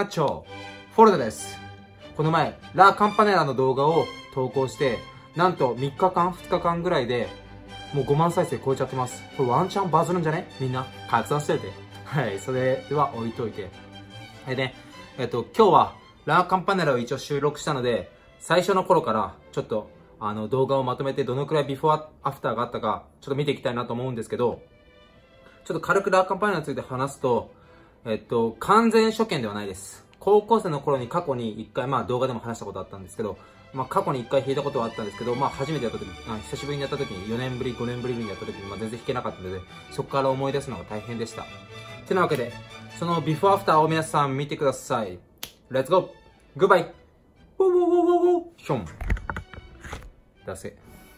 チョフォルダです。この前ラ・カンパネラの動画を投稿して、なんと3日間2日間ぐらいでもう5万再生超えちゃってます。これワンチャンバズるんじゃね？みんな拡散してて。はい、それでは置いといて。で、今日はラ・カンパネラを一応収録したので、最初の頃からちょっと動画をまとめてどのくらいビフォーアフターがあったかちょっと見ていきたいなと思うんですけど、ちょっと軽くラ・カンパネラについて話すと、完全初見ではないです。高校生の頃に過去に1回、動画でも話したことあったんですけど、過去に1回弾いたことはあったんですけど、初めてやった時、久しぶりにやった時に、4年ぶり、5年ぶりにやった時に、全然弾けなかったので、そこから思い出すのが大変でした。てなわけで、そのビフォーアフターを皆さん見てください。レッツゴーグッバイウォーウォーウォーウォーション出せ。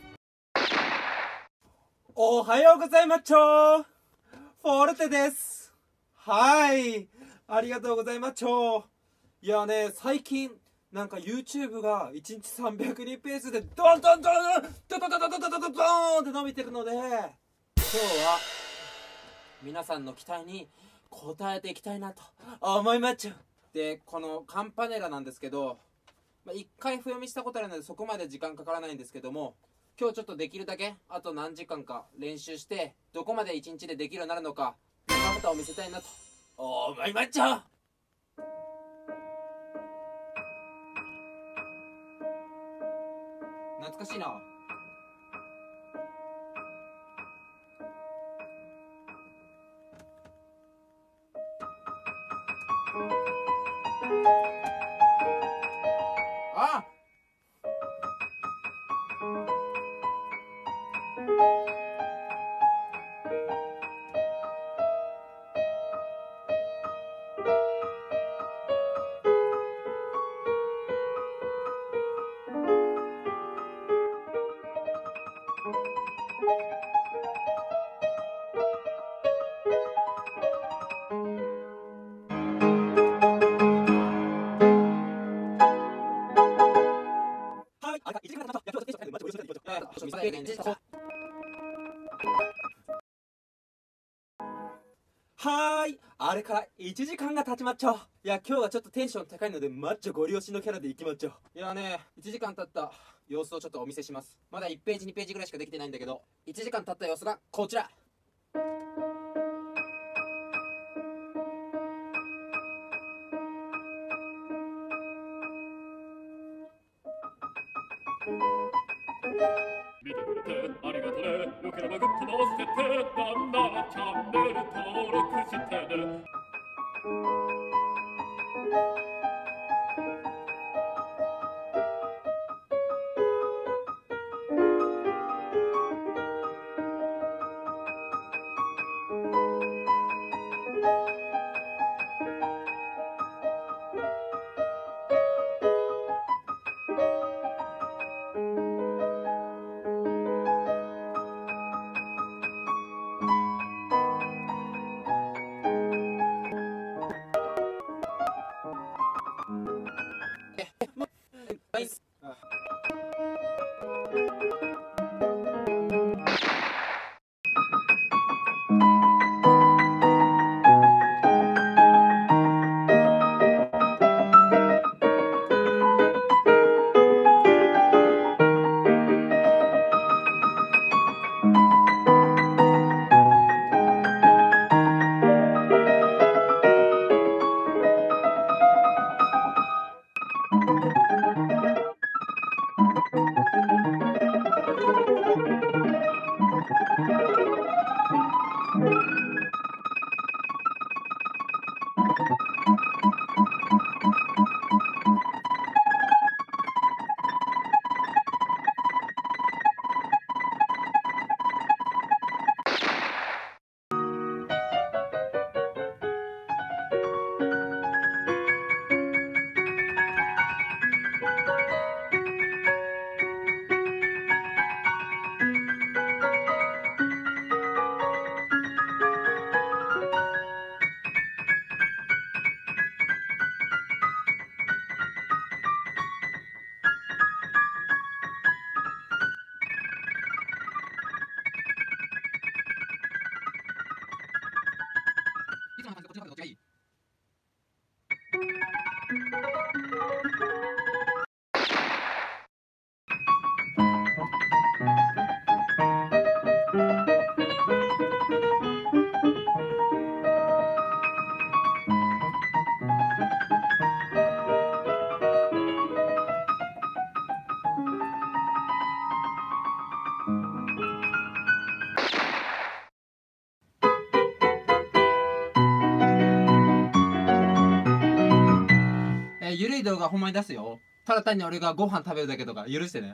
おはようございまちょフォルテです。はい、ありがとうございまちょ。いやね、最近なんか YouTube が1日300人ペースでドンドンドンドンドンドンドンドンドンドンドンって伸びてるので、今日は皆さんの期待に応えていきたいなと思いまちょ。で、このカンパネラなんですけど、1回譜読みしたことあるのでそこまで時間かからないんですけども、今日ちょっとできるだけあと何時間か練習して、どこまで1日でできるようになるのかビフォーアフターを見せたいなと思いまっちゃう。懐かしいな。あはーい、あれから1時間が経ちまっちょ。いや、今日はちょっとテンション高いのでマッチョご利用しのキャラでいきまっちょ。いやね、1時間経った様子をちょっとお見せします。まだ1ページ2ページぐらいしかできてないんだけど、1時間経った様子がこちら。 見てくれてありがとね。よければグッドも押してて、なんならチャンネル登録してね。 画ほんまに出すよ。ただ単に俺がご飯食べるだけとか許してね。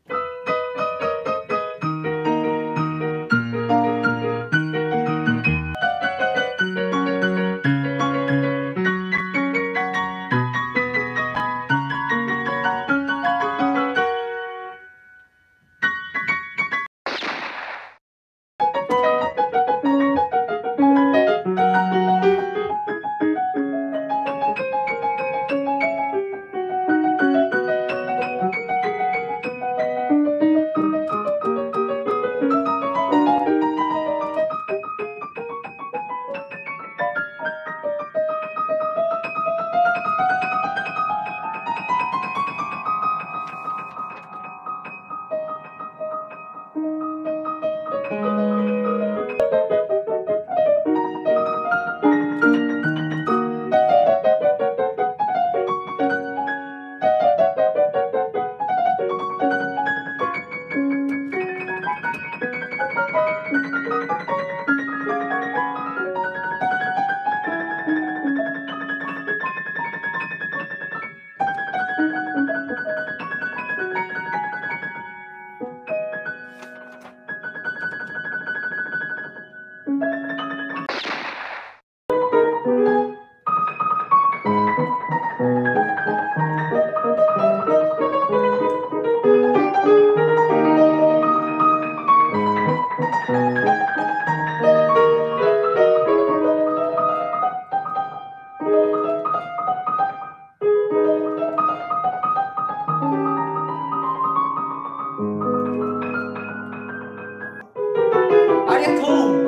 ありがとう。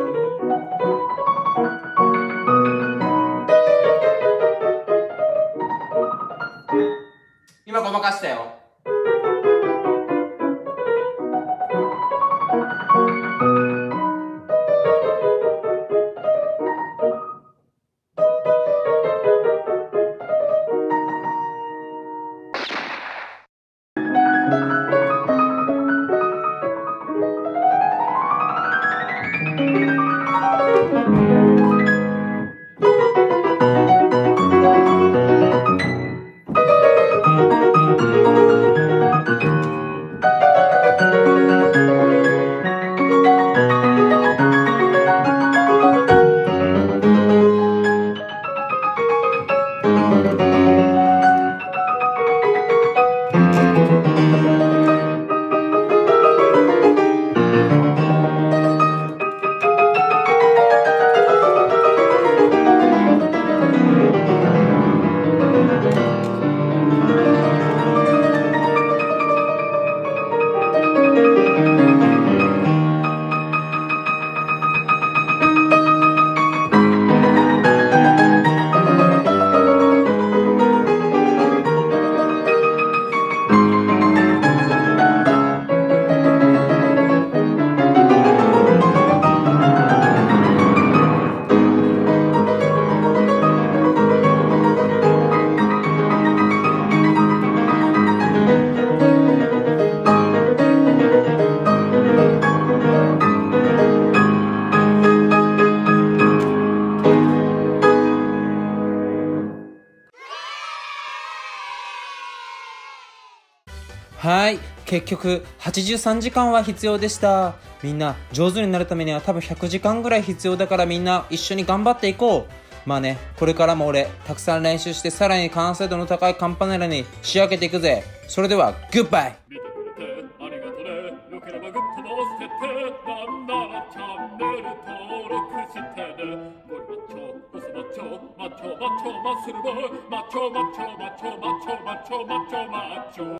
今ごまかしたよ。はい、結局83時間は必要でした。みんな上手になるためには多分100時間ぐらい必要だから、みんな一緒に頑張っていこう。まあね、これからも俺たくさん練習してさらに完成度の高いカンパネラに仕上げていくぜ。それではグッバイ。 見てくれてありがとね。よければグッドボスってなんならチャンネル登録してね。ゴリマッチョ、ブスマッチョ、マッチョマッチョマッスルボーイ、マッチョマッチョマッチョマッチョマッチョマッチョマッチョ